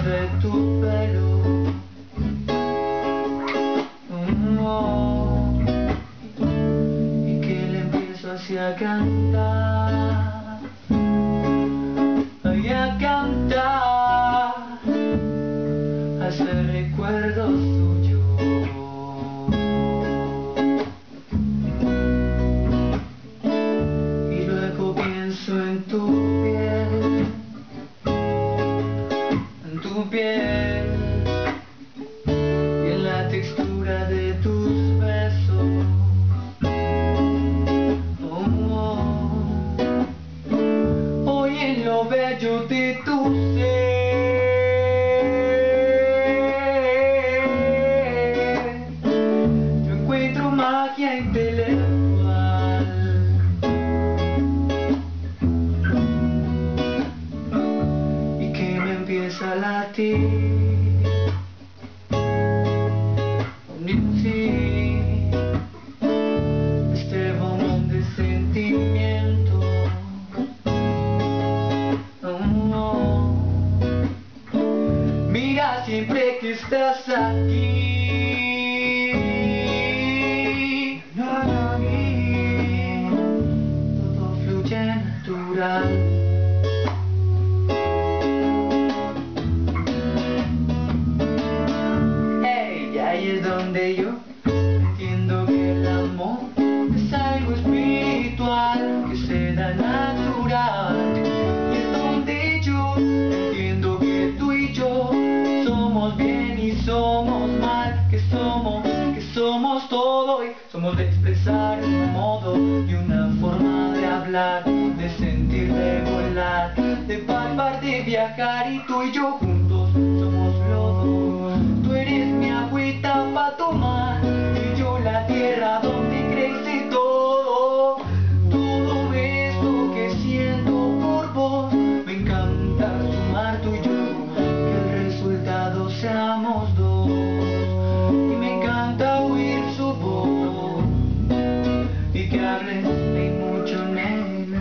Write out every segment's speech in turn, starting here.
de tu pelo. Y que le empiezo así a cantar, ay, a cantar, a hacer recuerdos tuyos. Y luego pienso en tu piel, en tu piel, y en la textura de tus besos. Hoy en lo bello de tu ser, yo encuentro magia intelectual, y que me empieza a latir. Sí, este bombón de sentimiento. Mira, siempre que estás aquí, todo fluye natural. Hey, ahí es donde yo entiendo que el amor es algo espiritual, que se da natural. Y es donde yo entiendo que tú y yo somos bien y somos mal, que somos todo y somos de expresar un modo y una forma de hablar, de sentir, de volar, de palpar, de viajar, y tú y yo juntos somos lodo. Tú eres mi agüita pa' tomar y yo la tierra donde crece todo. Todo esto que siento por vos, me encanta sumar tú y yo, que el resultado seamos dos. Y me encanta oír su voz y que hables de mucho, nena.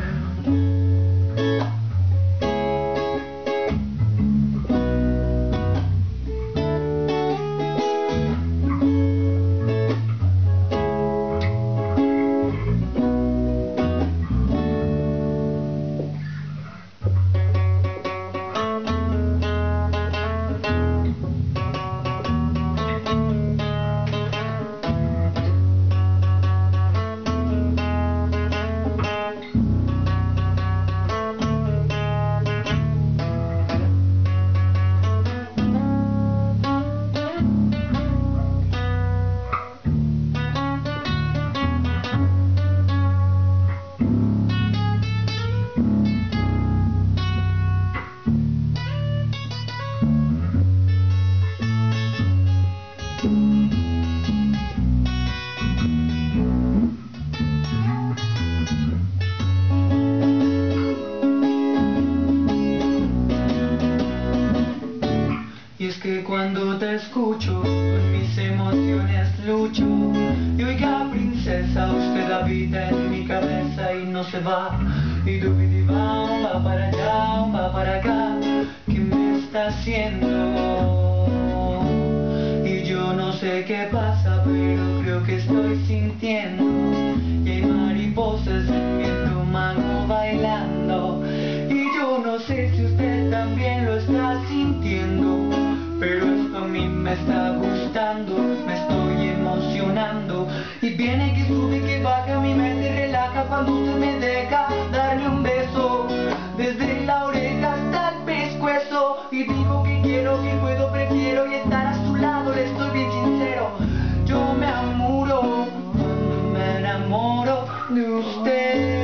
Y es que cuando te escucho, con mis emociones lucho. Y oiga, princesa, usted habita en mi cabeza y no se va. Y va para allá, va para acá. ¿Qué me está haciendo? Y yo no sé qué pasa, pero creo que estoy sintiendo. Y hay mariposas en mi estómago bailando. Y yo no sé si usted también lo está sintiendo, pero esto a mí me está gustando, me estoy emocionando. Y viene que sube, que baja, mi mente relaja cuando usted me deja darle un beso, desde la oreja hasta el pescuezo. Y digo que quiero, que puedo, prefiero, y estar a su lado, le estoy bien sincero. Yo me amuro cuando me enamoro de usted.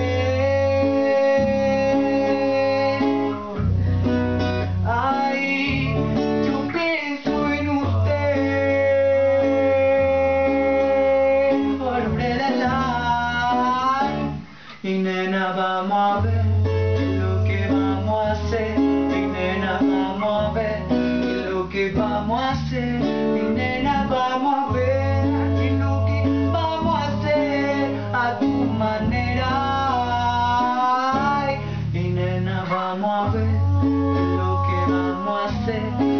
Y nena, vamos a ver qué es lo que vamos a hacer. Y nena, vamos a ver qué es lo que vamos a hacer. Y nena, vamos a ver qué es lo que vamos a hacer a tu manera. Ay, y nena, vamos a ver qué es lo que vamos a hacer.